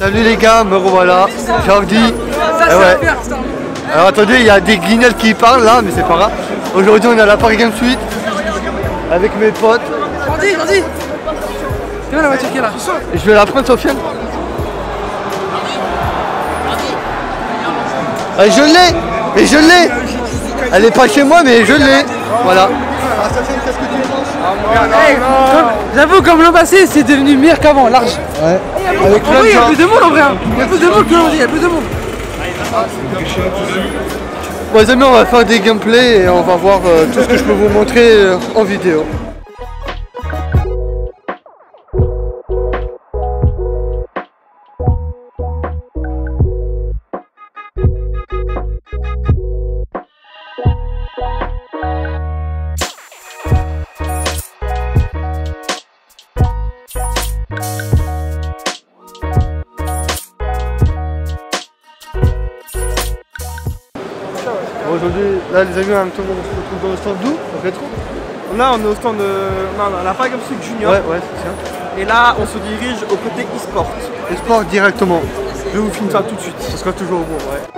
Salut les gars, me revoilà. Jordi. Ah ouais. Alors attendez, il y a des guignols qui parlent là, mais c'est pas grave. Aujourd'hui on est à la Paris Games Suite avec mes potes. Jordi, Jordi. C'est où la voiture qui est là? Et je vais la prendre, Sofiane. Ah, je l'ai. Et je l'ai. Elle est pas chez moi mais je l'ai. Voilà. Hey, j'avoue, comme l'an passé, c'est devenu meilleur qu'avant, large. Ouais. Avec en vrai, il y a plus de monde en vrai. Il y a plus de monde que l'an dernier, il y a plus de monde. Bon les amis, on va faire des gameplays et on va voir tout ce que je peux vous montrer en vidéo. Aujourd'hui, là les amis, on se retrouve dans le stand d'où? Rétro? Là on est au stand de... Non, on a la Paris Games Suite Junior. Ouais, c'est ça. Et là on se dirige au côté e-sport. Le sport directement. Je vous filme ça tout de suite. Ce sera toujours bon, ouais.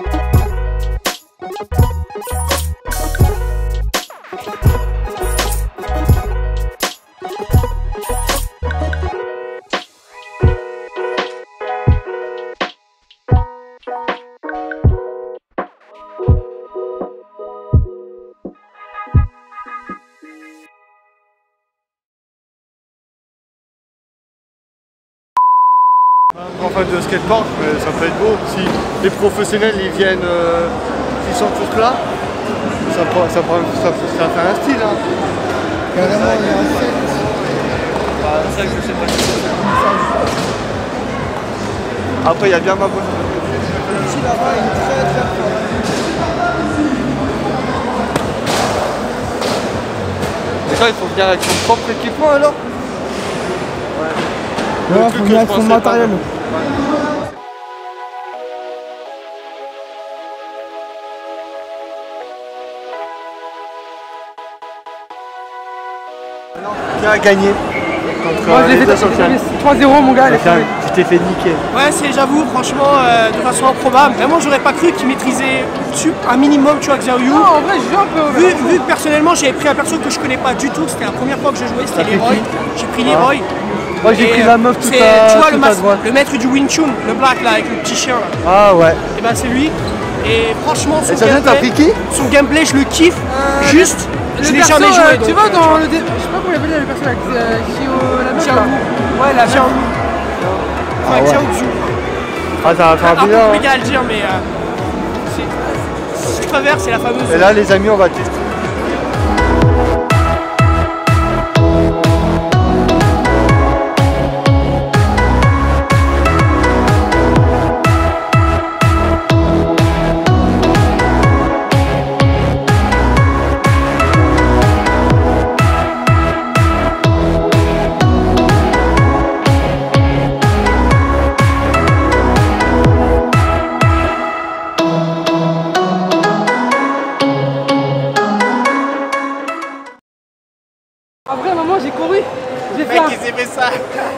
Enfin de skateboard, mais ça peut être beau. Si les professionnels ils viennent, ils sont tous là, ça fait un style. Hein. Carrément, il y a un set. C'est ça que je sais pas. Après, il y a bien ma bonne. Ici là-bas, il est très très fort. Et ça, il faut venir avec son propre équipement alors. Ouais, faut venir avec son matériel. Qui a gagné? Moi je l'ai fait 3-0 mon gars. Tu t'es fait niquer. Ouais, j'avoue, franchement, de façon improbable. Vraiment, j'aurais pas cru qu'il maîtrisait un minimum, tu vois, Xiaoyu. Non, en vrai, je joue un peu. Vu que personnellement, j'avais pris un perso que je connais pas du tout. C'était la première fois que je jouais, c'était Leroy. J'ai pris Leroy. Moi j'ai pris la meuf tout à droite. Le maître du Wing Chun, le black là, avec le petit chien là. Ah ouais. Et ben c'est lui. Et franchement, son gameplay, je le kiffe. Juste, je l'ai jamais joué. Tu vois, dans le. Je sais pas comment il appelle le perso avec la meuf là. Ouais, la Xiaoyu. Enfin, Xiaoyu. Ah, ça va faire un peu bien. compliqué à le dire, mais je préfère, c'est la fameuse. Et là, les amis, on va tester. Après, à un moment, j'ai couru. J'ai fait. Mec, il s'est fait ça.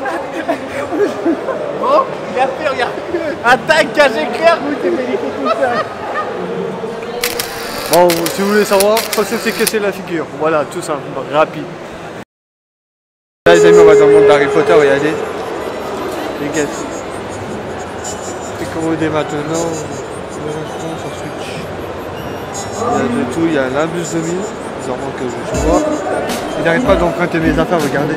Bon, il a fait, regarde. Attaque, cage éclair, vous t'es fait les tout ça. Bon, si vous voulez savoir, ça c'est casser la figure. Voilà, tout simple, rapide. Là, les amis, on va dans le monde d'Harry Potter, regardez. Les gars. C'est comment dès maintenant. Sur Switch. Il y a de tout, il y a l'imbus 2000. Bizarrement que je vois. Il n'arrête pas d'emprunter mes affaires, regardez.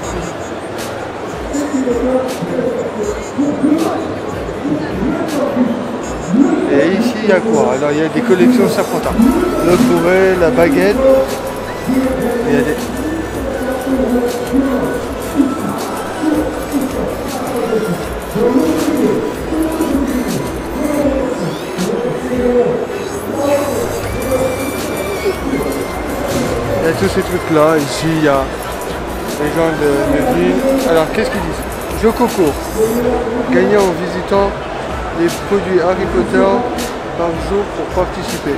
Et ici, il y a quoi? Alors, il y a des collections Serpentard. Le courret, la baguette. Il y a des... Il y a tous ces trucs là, ici il y a les gens de ville. Alors qu'est-ce qu'ils disent? Jeu concours. Gagnez en visitant les produits Harry Potter par jour pour participer.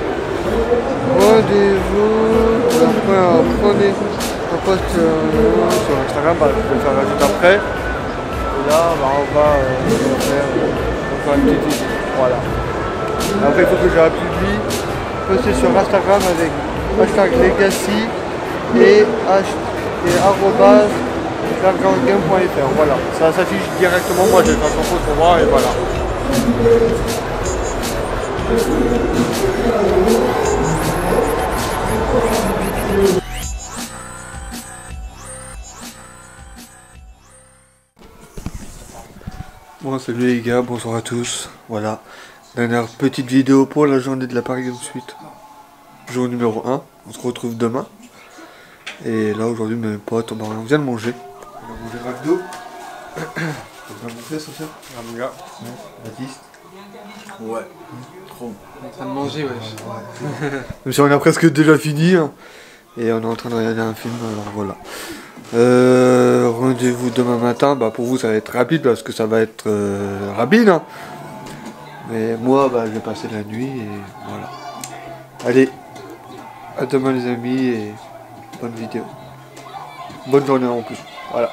Rendez-vous, prenez un post sur Instagram, je vais le faire rajouter après. là, bah, on va faire une petite vidéo. Voilà. Après, il faut que je la publie, poster sur Instagram avec hashtag Legacy et arrobase vergrandgame.fr. Voilà, ça s'affiche directement. Moi, j'ai fait son pour voir et voilà. Bon, salut les gars, bonsoir à tous. Voilà, dernière petite vidéo pour la journée de la Paris Games Week. Jour numéro 1, on se retrouve demain. Et là aujourd'hui mes potes, on vient de manger. On a mangé McDo. On a mangé Sophia. Mon gars. Baptiste. Ouais. Trop. On est en train de manger, wesh. Même si on a presque déjà fini. Hein. Et on est en train de regarder un film, alors voilà. Rendez-vous demain matin, bah pour vous ça va être rapide parce que ça va être rapide. Hein. Mais moi bah, je vais passer la nuit et voilà. Allez, à demain les amis et bonne vidéo. Bonne journée en plus. Voilà.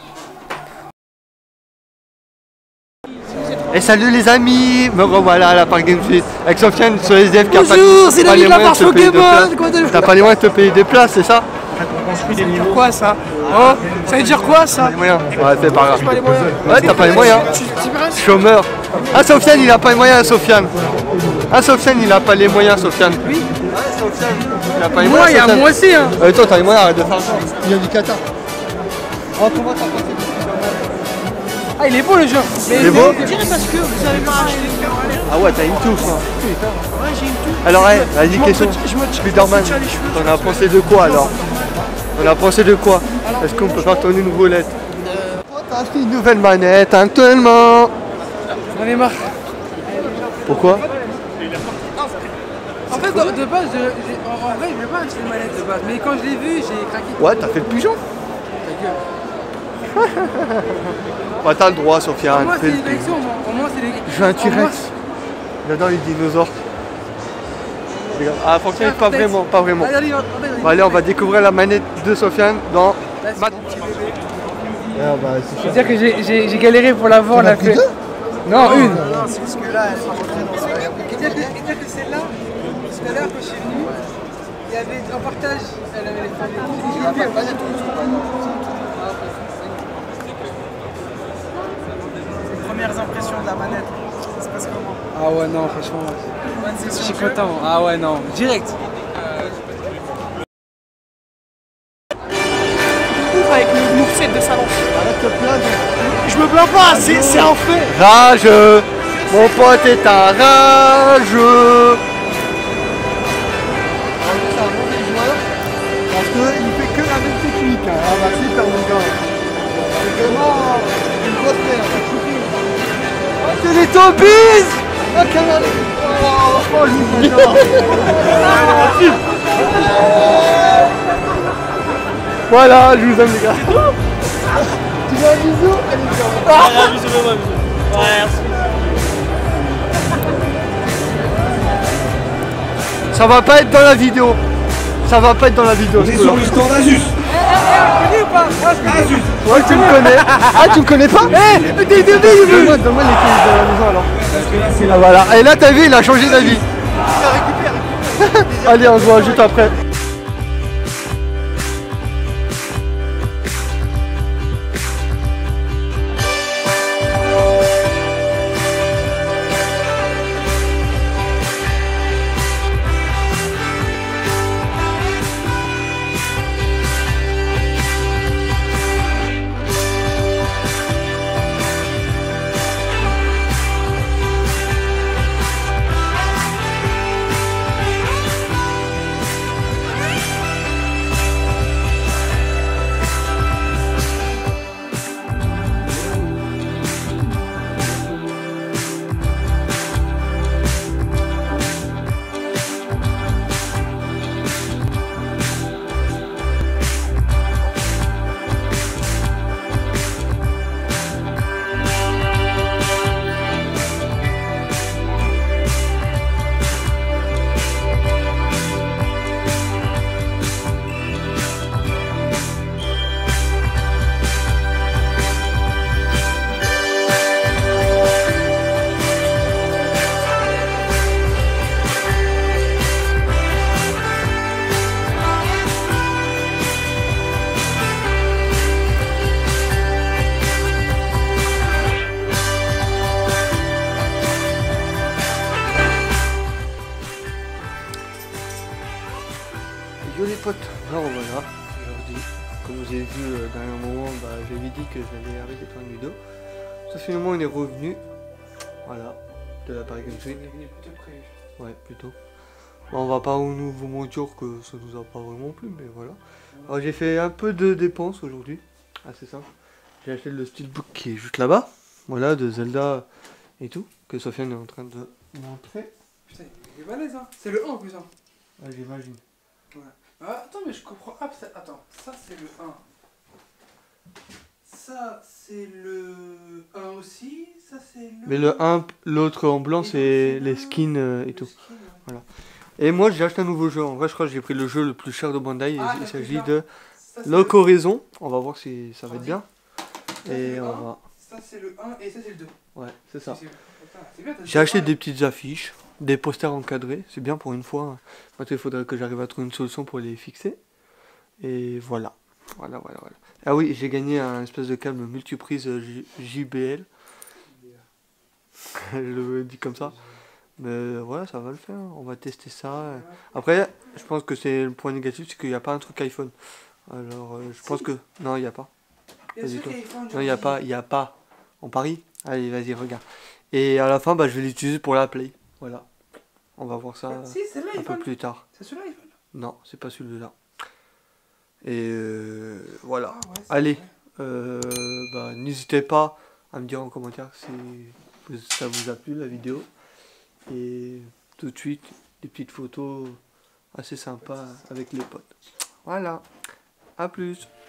Et salut les amis, me revoilà à la Paris Games Week avec Sofiane sur SDF qui a pas les moyens de te payer des places. T'as pas les moyens de te payer des places, c'est ça? Ça veut dire quoi ça? Oh, ça veut dire quoi ça? Ouais, c'est pas grave. Ouais, t'as pas les moyens. Chômeur. Ah, Sofiane, il a pas les moyens, Sofiane. Ah, Sofiane, il a pas les moyens, Sofiane. Oui. Ouais, Sofiane, il a pas les moyens. Moi, il y a moi aussi, hein. Toi, t'as les moyens, arrête de faire ça. Il y a du Qatar. Oh, comment t'as passé? Ah, il est beau le jeu. Il est beau? Je dirais parce que vous avez pas acheté. Ah ouais, t'as une touffe. Hein. Ouais, j'ai une touffe. Alors, hey, vas-y, question. Spiderman, t'en as pensé de quoi alors? On a pensé de quoi? Est-ce qu'on peut faire tourner une roulette? T'as acheté une nouvelle manette actuellement. J'en ai marre. Pourquoi? En fait, de base, en vrai, je voulais pas acheter une manette de base. Mais quand je l'ai vu, j'ai craqué. Ouais, t'as fait le pigeon. Ta gueule. Bah, t'as le droit, Sofiane. Au moins, c'est des élections. Au moins, c'est des. Je veux un T-Rex. J'adore les dinosaures. Ah, Sofiane, pas vraiment, pas vraiment. Bon, allez, on va découvrir la manette de Sofiane dans. Je veux dire que j'ai galéré pour l'avoir, la fait. Non, une. Non, c'est parce que là, elle est pas rentrée dans ce. Et dire que celle-là, tout à l'heure, quand je suis venu, il y avait en partage, elle avait les femmes. Premières impressions de la manette. Ça se passe comment? Ah ouais, non, franchement, je suis content. Ah ouais, non, direct. Avec le moveset de salon. Je me plains pas, c'est un fait. Rageux, mon pote est un rageux. C'est un mauvais joueur parce qu'il fait que la même technique. Hein. Ah bah super mon gars. C'est vraiment une grosse merde. Oh, c'est les Tobies. Oh, canal. Oh, lui, j'adore. Voilà, je vous aime les gars. Tu veux un bisou? Allez, un bisou, un bisou. Ouais, merci. Ça va pas être dans la vidéo. Ça va pas être dans la vidéo. C'est sur le stand Asus. Tu ou pas? Asus. Ouais, tu me connais. Ah, tu me connais pas? Donne-moi les clés de la maison alors. Ah, voilà. Et là, t'as vu, il a changé d'avis. Allez, on se voit juste après. potes, alors voilà, aujourd'hui, comme vous avez vu dernier moment, j'avais dit que j'allais arrêter de faire une vidéo. Ça finalement on est revenu, voilà, de la Paris Games Week. On est venu plutôt prévu. Ouais, plutôt. On va pas vous mentir que ça nous a pas vraiment plu, mais voilà. Alors j'ai fait un peu de dépenses aujourd'hui, assez simple. J'ai acheté le steelbook qui est juste là-bas, voilà, de Zelda et tout, que Sofiane est en train de montrer. Putain, il est balèze, hein. C'est le 1 en plus, hein. Ah, j'imagine. Ouais. Ah, attends, mais je comprends. Ah, attends, ça c'est le 1. Ça c'est le 1 aussi. Ça c'est le. Mais le 1, l'autre en blanc, c'est les skins et tout. Skin, ouais. Voilà. Et moi j'ai acheté un nouveau jeu. En vrai, je crois que j'ai pris le jeu le plus cher de Bandai. Ah, Il t'as s'agit pris de ça, c'est Lock Horizon. On va voir si ça va être Vas-y. bien. Ça, Et c'est le on 1, va. Ça c'est le 1 et ça c'est le 2. Ouais, c'est ça. C'est bien, t'as J'ai acheté dit, des petites affiches, des posters encadrés. C'est bien pour une fois. Maintenant, il faudrait que j'arrive à trouver une solution pour les fixer. Et voilà. Voilà. Ah oui, j'ai gagné un espèce de câble multiprise JBL. Je le dis comme ça. Mais voilà, ça va le faire. On va tester ça. Après, je pense que c'est le point négatif, c'est qu'il n'y a pas un truc iPhone. Alors, je pense que... Non, il n'y a pas. Bien sûr qu'il y a iPhone, Non, il n'y a pas. En Paris. Allez, vas-y, regarde. Et à la fin, je vais l'utiliser pour la Play. Voilà. On va voir ça Si, c'est là un peu iPhone. plus tard. C'est celui-là iPhone. Non, c'est pas celui-là. Et voilà. Ah, ouais, c'est Allez, vrai. n'hésitez pas à me dire en commentaire si ça vous a plu la vidéo. Et tout de suite, des petites photos assez sympas avec les potes. Voilà, à plus.